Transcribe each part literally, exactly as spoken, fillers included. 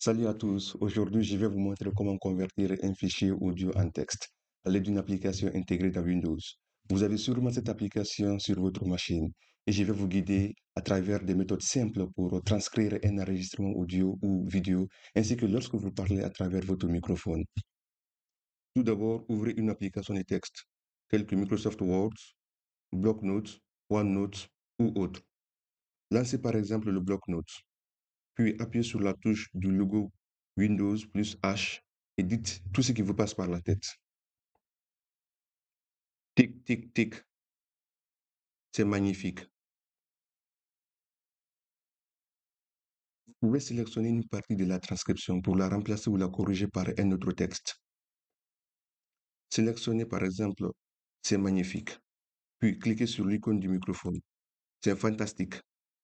Salut à tous, aujourd'hui je vais vous montrer comment convertir un fichier audio en texte à l'aide d'une application intégrée dans Windows. Vous avez sûrement cette application sur votre machine et je vais vous guider à travers des méthodes simples pour transcrire un enregistrement audio ou vidéo ainsi que lorsque vous parlez à travers votre microphone. Tout d'abord, ouvrez une application de texte telle que Microsoft Word, Blocknotes, OneNote ou autre. Lancez par exemple le Blocknotes. Puis appuyez sur la touche du logo Windows plus H et dites tout ce qui vous passe par la tête. Tic, tic, tic. C'est magnifique. Vous pouvez sélectionner une partie de la transcription pour la remplacer ou la corriger par un autre texte. Sélectionnez par exemple c'est magnifique. Puis cliquez sur l'icône du microphone. C'est fantastique.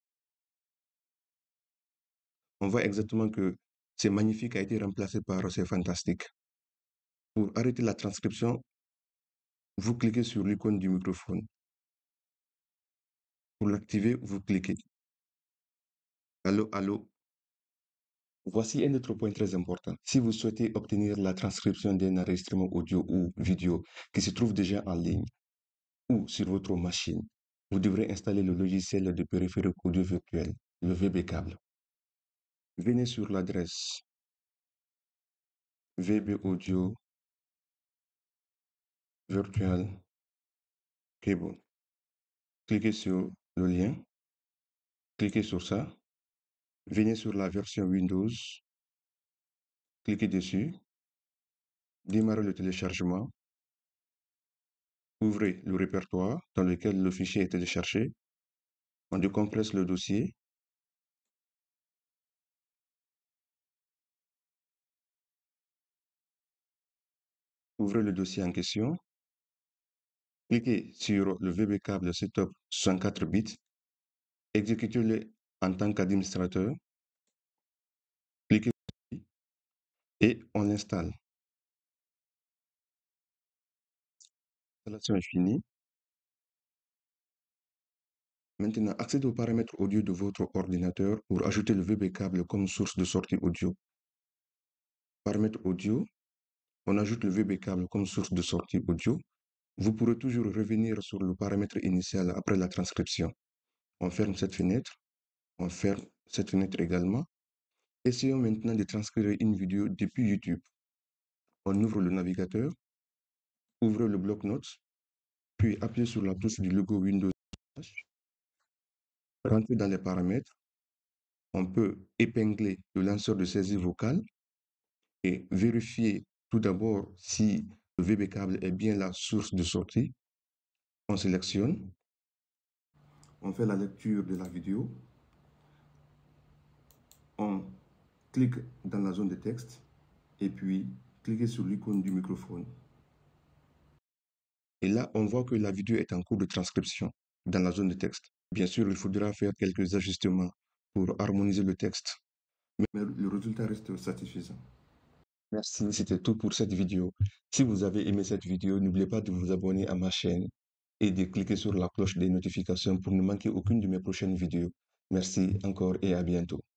On voit exactement que c'est magnifique a été remplacé par c'est fantastique. Pour arrêter la transcription, vous cliquez sur l'icône du microphone. Pour l'activer, vous cliquez. Allô, allô. Voici un autre point très important. Si vous souhaitez obtenir la transcription d'un enregistrement audio ou vidéo qui se trouve déjà en ligne ou sur votre machine, vous devrez installer le logiciel de périphérique audio virtuel, le V B Cable. Venez sur l'adresse V B Audio Virtual Cable. Cliquez sur le lien, cliquez sur ça, venez sur la version Windows, cliquez dessus, démarrez le téléchargement, ouvrez le répertoire dans lequel le fichier est téléchargé, on décompresse le dossier, ouvrez le dossier en question, cliquez sur le V B Cable Setup soixante-quatre bits, exécutez-le en tant qu'administrateur, cliquez dessus et on l'installe. L'installation est finie. Maintenant, accédez aux paramètres audio de votre ordinateur pour ajouter le V B Cable comme source de sortie audio. Paramètres audio, on ajoute le V B Cable comme source de sortie audio. Vous pourrez toujours revenir sur le paramètre initial après la transcription. On ferme cette fenêtre, on ferme cette fenêtre également. Essayons maintenant de transcrire une vidéo depuis YouTube. On ouvre le navigateur, ouvrez le bloc-notes, puis appuyez sur la touche du logo Windows. Rentrez dans les paramètres. On peut épingler le lanceur de saisie vocale et vérifier tout d'abord si le V B Cable est bien la source de sortie. On sélectionne. On fait la lecture de la vidéo. On clique dans la zone de texte et puis cliquez sur l'icône du microphone. Et là, on voit que la vidéo est en cours de transcription dans la zone de texte. Bien sûr, il faudra faire quelques ajustements pour harmoniser le texte, mais le résultat reste satisfaisant. Merci, c'était tout pour cette vidéo. Si vous avez aimé cette vidéo, n'oubliez pas de vous abonner à ma chaîne et de cliquer sur la cloche des notifications pour ne manquer aucune de mes prochaines vidéos. Merci encore et à bientôt.